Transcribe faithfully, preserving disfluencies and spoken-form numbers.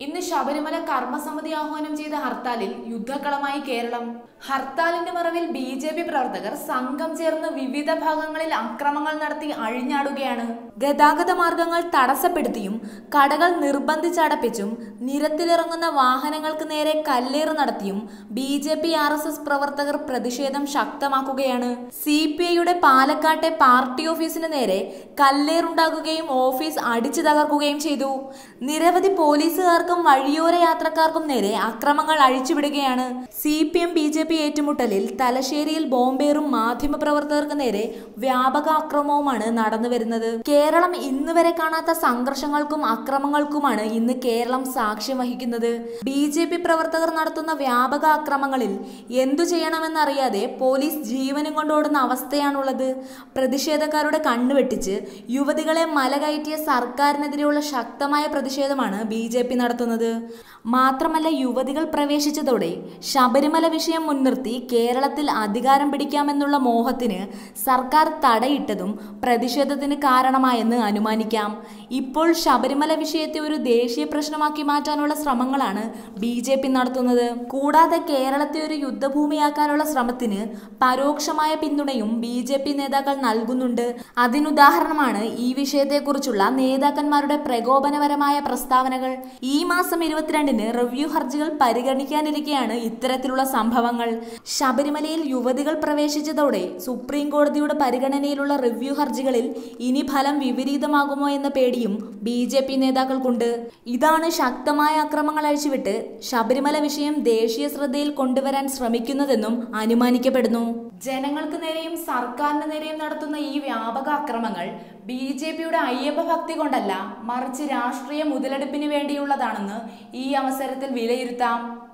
ഇന്ന് ശബരിമല കർമ്മസമിതി ആഹ്വാനം ചെയ്ത ഹർത്താലിൽ യുദ്ധക്കളമായി കേരളം. ഹർത്താലിന്റെ മറവിൽ ബി ജെ പി പ്രവർത്തകർ സംഘം ചേർന്ന് വിവിധ ഭാഗങ്ങളിൽ അക്രമങ്ങൾ നടത്തി അഴിഞ്ഞാടുകയാണ്. ഗതാഗത മാർഗങ്ങൾ തടസ്സപ്പെടുത്തിയും കടകൾ നിർബന്ധിച്ചടപ്പിച്ചും നിരത്തിലിറങ്ങുന്ന വാഹനങ്ങൾക്ക് നേരെ കല്ലേറ് നടത്തിയും B J P R S S പ്രവർത്തകർ പ്രതിഷേധം ശക്തമാക്കുകയാണ്. സി പി ഐയുടെ പാലക്കാട്ടെ പാർട്ടി ഓഫീസിന് നേരെ കല്ലേറുണ്ടാകുകയും ഓഫീസ് അടിച്ചു തകർക്കുകയും ചെയ്തു. നിരവധി പോലീസുകാർക്കും വഴിയോര യാത്രക്കാർക്കും നേരെ അക്രമങ്ങൾ അഴിച്ചുവിടുകയാണ്. C P M B J P ഏറ്റുമുട്ടലിൽ തലശ്ശേരിയിൽ ബോംബേറും മാധ്യമപ്രവർത്തകർക്ക് നേരെ വ്യാപക അക്രമവുമാണ് നടന്നു വരുന്നത്. കേരളം ഇന്ന് വരെ കാണാത്ത സംഘർഷങ്ങൾക്കും അക്രമങ്ങൾക്കുമാണ് ഇന്ന് കേരളം സാക്ഷ്യം വഹിക്കുന്നത്. ബി ജെ പി പ്രവർത്തകർ നടത്തുന്ന വ്യാപക അക്രമങ്ങളിൽ എന്തു ചെയ്യണമെന്നറിയാതെ പോലീസ് ജീവനും കൊണ്ടോടുന്ന അവസ്ഥയാണുള്ളത്. പ്രതിഷേധക്കാരുടെ കണ്ണുവെട്ടിച്ച് യുവതികളെ മലകയറ്റിയ സർക്കാരിനെതിരെയുള്ള ശക്തമായ പ്രതിഷേധമാണ് ബി ജെ പി നടത്തുന്നത്. മാത്രമല്ല, യുവതികൾ പ്രവേശിച്ചതോടെ ശബരിമല വിഷയം മുൻനിർത്തി കേരളത്തിൽ അധികാരം പിടിക്കാമെന്നുള്ള മോഹത്തിന് സർക്കാർ തടയിട്ടതും പ്രതിഷേധത്തിന് കാരണമായെന്ന് അനുമാനിക്കാം. ഇപ്പോൾ ശബരിമല വിഷയത്തെ ഒരു ദേശീയ പ്രശ്നമാക്കി മാറ്റാനുള്ള ശ്രമങ്ങളാണ് ബി ജെ പി നടത്തുന്നത്. കൂടാതെ കേരളത്തെ ഒരു യുദ്ധഭൂമിയാക്കാനുള്ള ശ്രമത്തിന് പരോക്ഷമായ പിന്തുണയും ബി ജെ പി നേതാക്കൾ നൽകുന്നുണ്ട്. അതിനുദാഹരണമാണ് ഈ വിഷയത്തെക്കുറിച്ചുള്ള നേതാക്കന്മാരുടെ പ്രകോപനപരമായ പ്രസ്താവനകൾ. ഈ മാസം ഇരുപത്തിരണ്ടിന് റിവ്യൂ ഹർജികൾ പരിഗണിക്കാനിരിക്കെയാണ് ഇത്തരത്തിലുള്ള സംഭവങ്ങൾ. ശബരിമലയിൽ യുവതികൾ പ്രവേശിച്ചതോടെ സുപ്രീം കോടതിയുടെ പരിഗണനയിലുള്ള റിവ്യൂ ഹർജികളിൽ ഇനി ഫലം വിപരീതമാകുമോ എന്ന പേടിയും ബി ജെ പി നേതാക്കൾക്കുണ്ട്. ഇതാണ് ശക്തമായ അക്രമങ്ങൾ അഴിച്ചുവിട്ട് ശബരിമല വിഷയം ദേശീയ ശ്രദ്ധയിൽ കൊണ്ടുവരാൻ ശ്രമിക്കുന്നതെന്നും അനുമാനിക്കപ്പെടുന്നു. ജനങ്ങൾക്ക് നേരെയും സർക്കാരിന് നേരെയും നടത്തുന്ന ഈ വ്യാപക അക്രമങ്ങൾ ബി ജെ പിയുടെ അയ്യപ്പ ഭക്തി കൊണ്ടല്ല, മറിച്ച് രാഷ്ട്രീയ മുതലെടുപ്പിന് വേണ്ടിയുള്ളതാണെന്ന് ഈ അവസരത്തിൽ വിലയിരുത്താം.